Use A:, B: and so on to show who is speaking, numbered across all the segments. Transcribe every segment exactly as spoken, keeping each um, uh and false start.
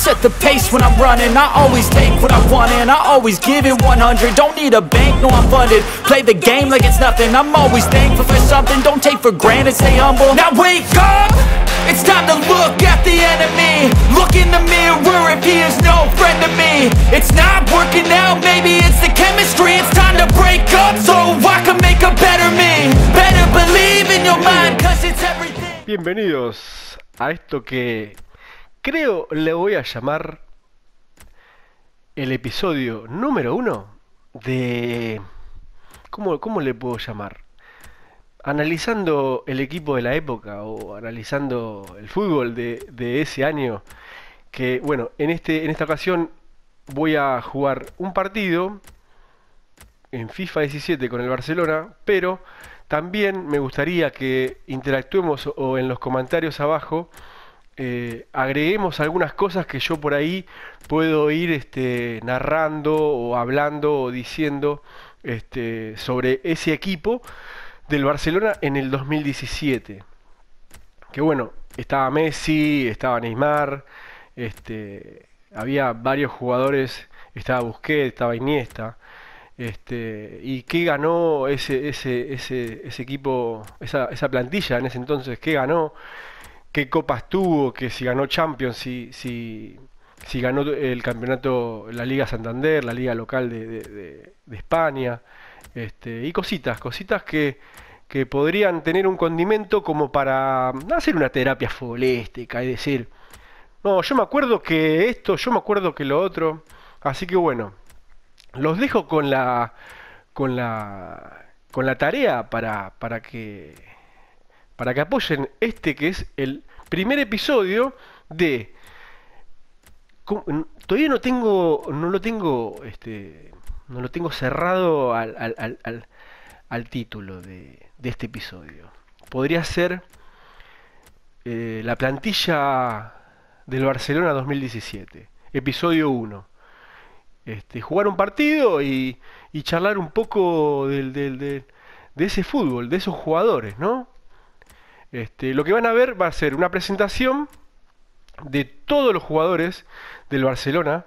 A: set the pace when I'm running. I always take what I want and I always give it one hundred. Don't need a bank, no I'm funded. Play the game like it's nothing. I'm always thankful for something. Don't take for granted, stay humble. Now wake up! It's time to look at the enemy. Look in the mirror if he is no friend to me. It's not working out, maybe it's the chemistry. It's time to break up so I can make a better me. Better believe in your mind, cause it's everything.
B: Bienvenidos a esto que creo le voy a llamar el episodio número uno de... ¿Cómo, cómo le puedo llamar? Analizando el equipo de la época o analizando el fútbol de, de ese año, que bueno, en, este, en esta ocasión voy a jugar un partido en FIFA diecisiete con el Barcelona, pero también me gustaría que interactuemos o en los comentarios abajo eh, agreguemos algunas cosas que yo por ahí puedo ir este, narrando o hablando o diciendo este, sobre ese equipo del Barcelona en el dos mil diecisiete. Que bueno, estaba Messi, estaba Neymar, este, había varios jugadores, estaba Busquets, estaba Iniesta, este, y qué ganó ese, ese, ese, ese equipo, esa, esa plantilla en ese entonces, qué ganó, qué copas tuvo, que si ganó Champions, si, si, si ganó el campeonato, la Liga Santander, la liga local de, de, de, de España. Este, y cositas, cositas que, que podrían tener un condimento como para hacer una terapia futbolística y decir, no, yo me acuerdo que esto, yo me acuerdo que lo otro. Así que bueno, los dejo con la con la con la tarea para, para que para que apoyen este que es el primer episodio de... Todavía no tengo, no lo tengo, este... no lo tengo cerrado al, al, al, al, al título de, de este episodio. Podría ser eh, la plantilla del Barcelona dos mil diecisiete, episodio uno. Este, jugar un partido y, y charlar un poco del, del, del, de ese fútbol, de esos jugadores, ¿no? Este, lo que van a ver va a ser una presentación de todos los jugadores del Barcelona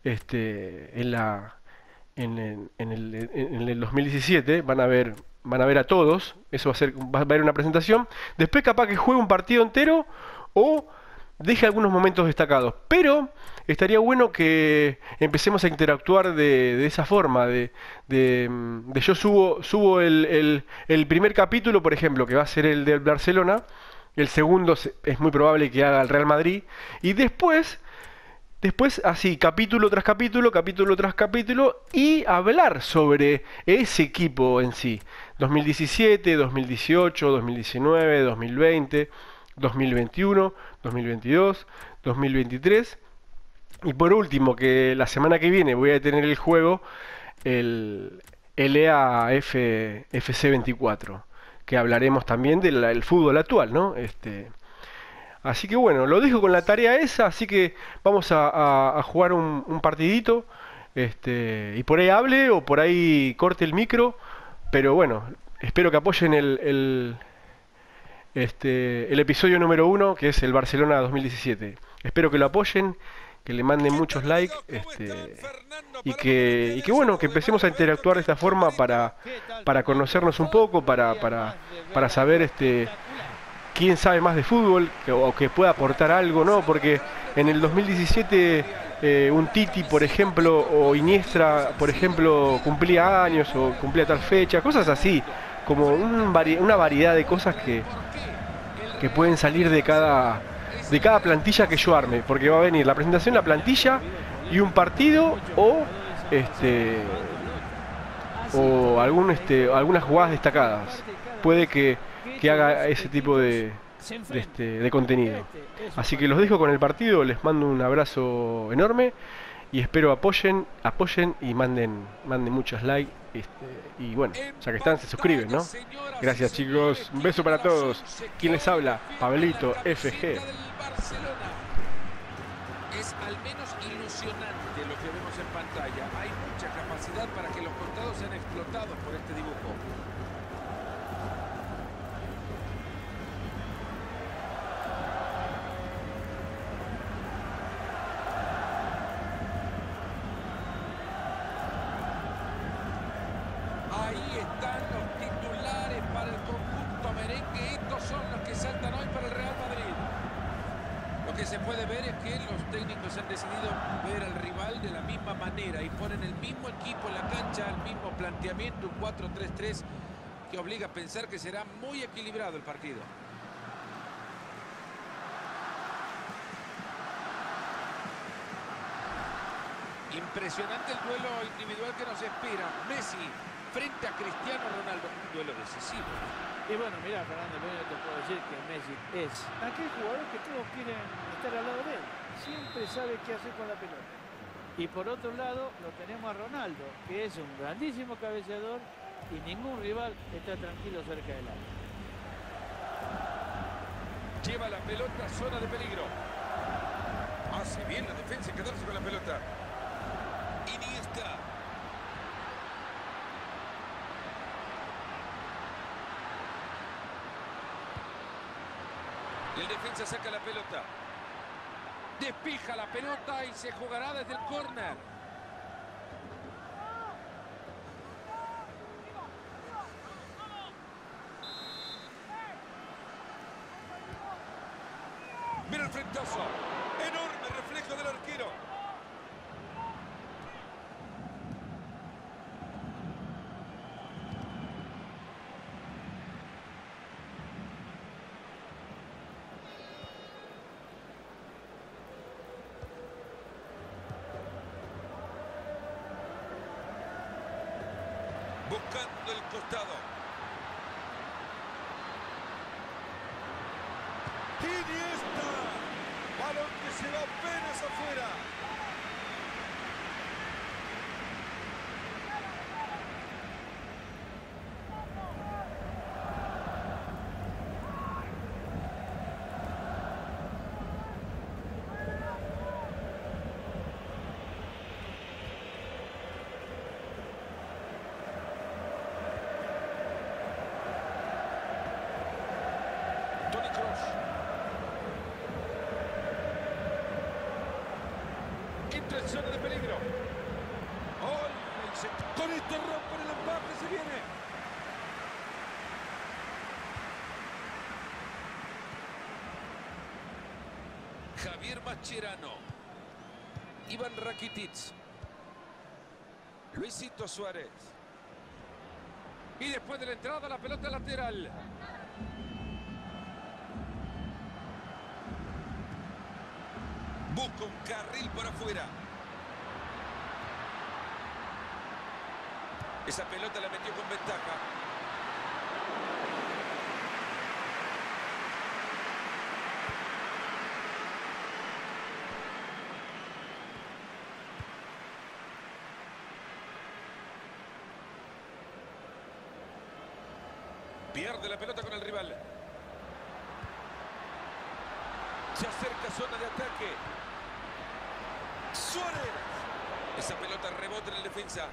B: este, en la... En, en, en, el, en el dos mil diecisiete van a ver van a ver a todos, eso va a ser va a haber una presentación, después capaz que juegue un partido entero o deje algunos momentos destacados, pero estaría bueno que empecemos a interactuar de, de esa forma, de, de, de yo subo subo el, el, el primer capítulo, por ejemplo, que va a ser el del Barcelona, el segundo es muy probable que haga el Real Madrid, y después Después, así, capítulo tras capítulo, capítulo tras capítulo, y hablar sobre ese equipo en sí. dos mil diecisiete, dos mil dieciocho, dos mil diecinueve, dos mil veinte, dos mil veintiuno, dos mil veintidós, dos mil veintitrés. Y por último, que la semana que viene voy a tener el juego, el L A F C veinticuatro, que hablaremos también del el fútbol actual, ¿no? Este... Así que bueno, lo dejo con la tarea esa, así que vamos a, a, a jugar un, un partidito, este, y por ahí hable o por ahí corte el micro, pero bueno, espero que apoyen el, el, este, el episodio número uno, que es el Barcelona dos mil diecisiete. Espero que lo apoyen, que le manden muchos likes, este, y que, y que bueno, que empecemos a interactuar de esta forma para, para conocernos un poco, para, para, para saber este... quién sabe más de fútbol que, o que pueda aportar algo, ¿no? Porque en el dos mil diecisiete eh, un Titi, por ejemplo, o Iniesta, por ejemplo, cumplía años o cumplía tal fecha, cosas así, como un vari una variedad de cosas que, que pueden salir de cada, de cada plantilla que yo arme, porque va a venir la presentación, la plantilla y un partido o este o algún este algunas jugadas destacadas. Puede que que haga ese tipo de, de, este, de contenido. Así que los dejo con el partido, les mando un abrazo enorme y espero apoyen, apoyen y manden, manden muchos likes. Este, y bueno, ya que están, se suscriben, ¿no? Gracias chicos, un beso para todos. ¿Quién les habla? Pablito F G.
C: Es al menos ilusionante lo que vemos en pantalla. Hay mucha capacidad para que los contados sean explotados por este dibujo. Cuánto merengue, estos son los que saltan hoy para el Real Madrid. Lo que se puede ver es que los técnicos han decidido ver al rival de la misma manera y ponen el mismo equipo en la cancha, el mismo planteamiento, un cuatro tres tres, que obliga a pensar que será muy equilibrado el partido. Impresionante el duelo individual que nos espera. Messi frente a Cristiano Ronaldo, un duelo decisivo.
D: Y bueno, mira, Fernando, lo único que te puedo decir que Messi es aquel jugador que todos quieren estar al lado de él. Siempre sabe qué hacer con la pelota. Y por otro lado, lo tenemos a Ronaldo, que es un grandísimo cabeceador y ningún rival está tranquilo cerca del área.
C: Lleva la pelota a zona de peligro. Hace bien la defensa en quedarse con la pelota. Iniesta. El defensa saca la pelota. Despija la pelota y se jugará desde el córner. Mira el frentazo. Enorme reflejo del arquero. Buscando el costado. Iniesta. Balón que se va apenas afuera. Zona de peligro. Oh, con esto rompen el empate, se viene. Javier Mascherano. Iván Rakitic. Luisito Suárez. Y después de la entrada, la pelota lateral. Busca un carril por afuera. Esa pelota la metió con ventaja. Pierde la pelota con el rival. Se acerca a zona de ataque. Suárez. Esa pelota rebota en el defensa.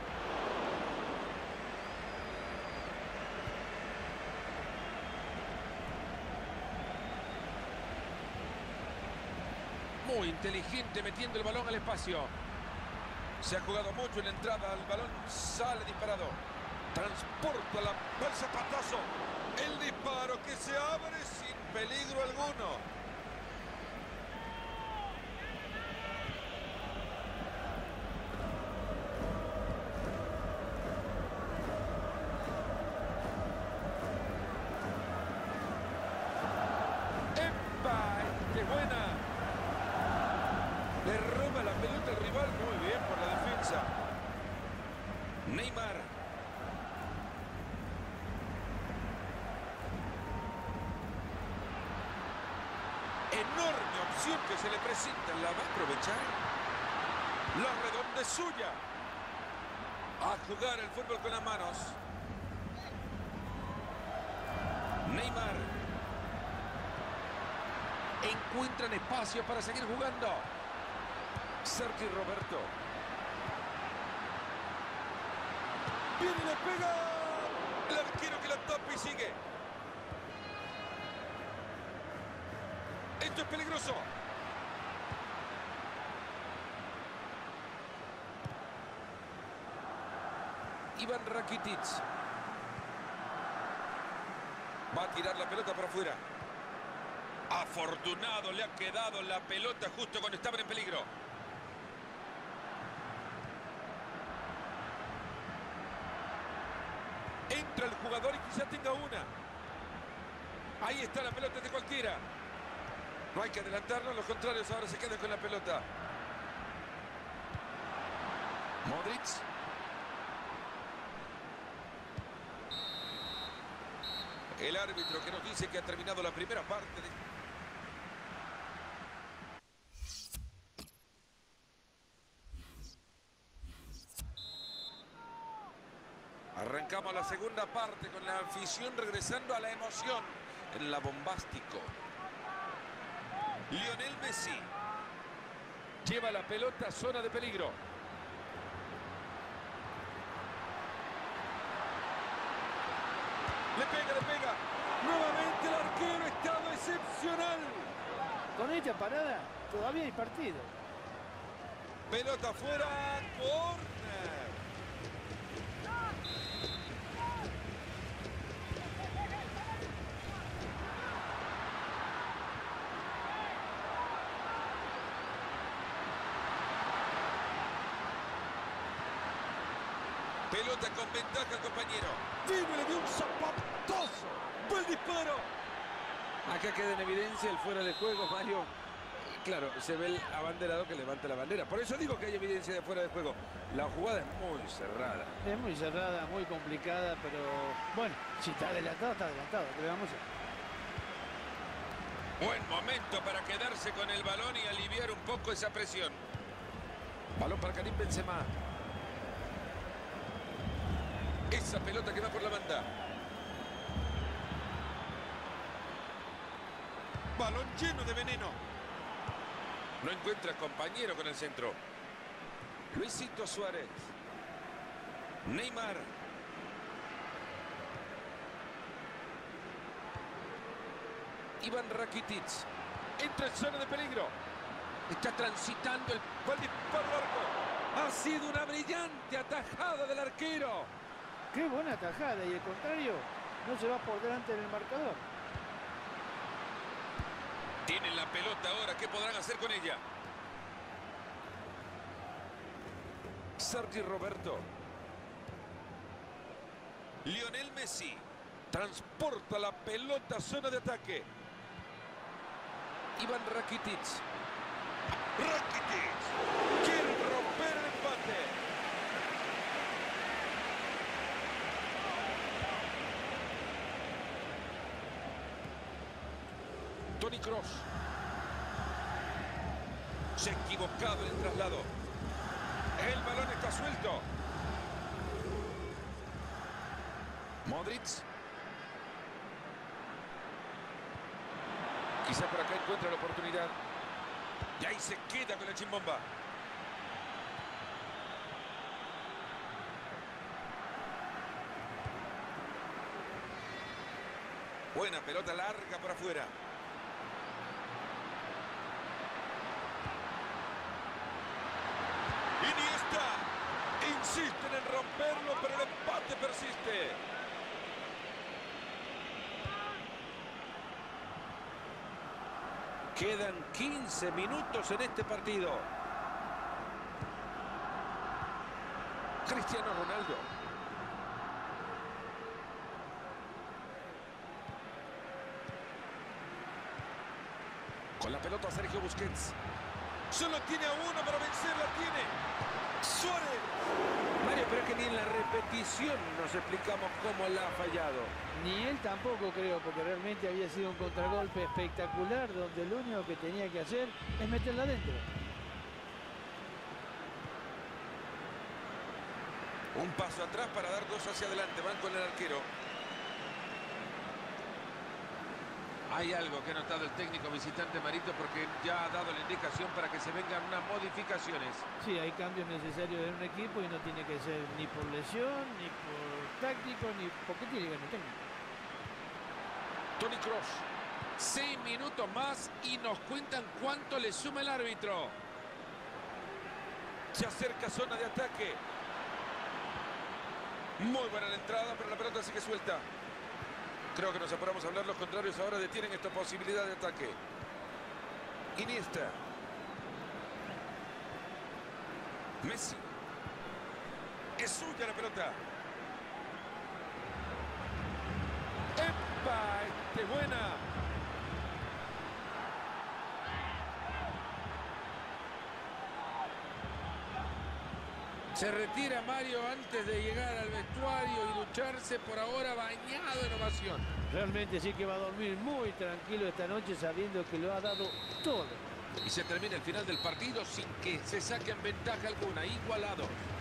C: Muy inteligente metiendo el balón al espacio. Se ha jugado mucho en la entrada. El balón sale disparado. Transporta la, el zapatazo. El disparo que se abre sin peligro alguno. ¡Epa! ¡Qué buena! Le roba la pelota al rival. Muy bien por la defensa. Neymar. Enorme opción que se le presenta. ¿La va a aprovechar? La redonda es suya. A jugar el fútbol con las manos. Neymar. Encuentran espacio para seguir jugando. Sergi Roberto. Viene y le pega. El arquero que la tapa y sigue. Esto es peligroso. Iván Rakitic. Va a tirar la pelota para afuera. Afortunado le ha quedado la pelota justo cuando estaban en peligro. Entra el jugador y quizá tenga una. Ahí está la pelota de cualquiera. No hay que adelantarnos, los contrarios ahora se quedan con la pelota. Modric. El árbitro que nos dice que ha terminado la primera parte de... Arrancamos la segunda parte con la afición regresando a la emoción en la bombástico. Lionel Messi lleva la pelota a zona de peligro. Le pega, le pega. Nuevamente el arquero, estado excepcional.
D: Con esta parada todavía hay partido.
C: Pelota afuera, córner. Pelota con ventaja al compañero. Vino, le dio un zapatazo. ¡Buen disparo!
E: Acá queda en evidencia el fuera de juego, Mario. Claro, se ve el abanderado que levanta la bandera. Por eso digo que hay evidencia de fuera de juego. La jugada es muy cerrada.
D: Es muy cerrada, muy complicada, pero bueno, si está adelantado, está adelantado. ¿Qué le vamos a hacer?
C: Buen momento para quedarse con el balón y aliviar un poco esa presión. Balón para Karim Benzema. Esa pelota que va por la banda. Balón lleno de veneno. No encuentra compañero con el centro. Luisito Suárez. Neymar. Iván Rakitic. Entra en zona de peligro. Está transitando el... ¡Va el disparo al arco! Ha sido una brillante atajada del arquero.
D: Qué buena tajada, y el contrario no se va por delante del marcador.
C: Tienen la pelota ahora, ¿qué podrán hacer con ella? Sergi Roberto. Lionel Messi transporta la pelota a zona de ataque. Iván Rakitic. Rakitic quiere romper el empate. Toni Kroos. Se ha equivocado en el traslado. El balón está suelto. Modric. Quizá por acá encuentra la oportunidad. Y ahí se queda con la chimbomba. Buena pelota larga por afuera. Insisten en romperlo, pero el empate persiste. Quedan quince minutos en este partido. Cristiano Ronaldo. Con la pelota Sergio Busquets. Solo tiene a uno para vencerla, tiene Suárez.
E: Mario, pero es que ni en la repetición nos explicamos cómo la ha fallado.
D: Ni él tampoco, creo, porque realmente había sido un contragolpe espectacular donde lo único que tenía que hacer es meterla adentro.
C: Un paso atrás para dar dos hacia adelante. Van con el arquero.
E: Hay algo que ha notado el técnico visitante Marito, porque ya ha dado la indicación para que se vengan unas modificaciones.
D: Sí, hay cambios necesarios en un equipo y no tiene que ser ni por lesión, ni por táctico, ni porque tiene que ganar técnico.
C: Toni Kroos. Seis minutos más y nos cuentan cuánto le suma el árbitro. Se acerca zona de ataque. Muy buena la entrada, pero la pelota sigue suelta.
E: Creo que nos apuramos a hablar. Los contrarios ahora detienen esta posibilidad de ataque. Iniesta. Messi. Es suya la pelota. ¡Epa! ¡Este buena! Se retira Mario antes de llegar al vestuario y ducharse, por ahora bañado en ovación.
D: Realmente sí que va a dormir muy tranquilo esta noche sabiendo que lo ha dado todo.
E: Y se termina el final del partido sin que se saquen ventaja alguna. Igualado.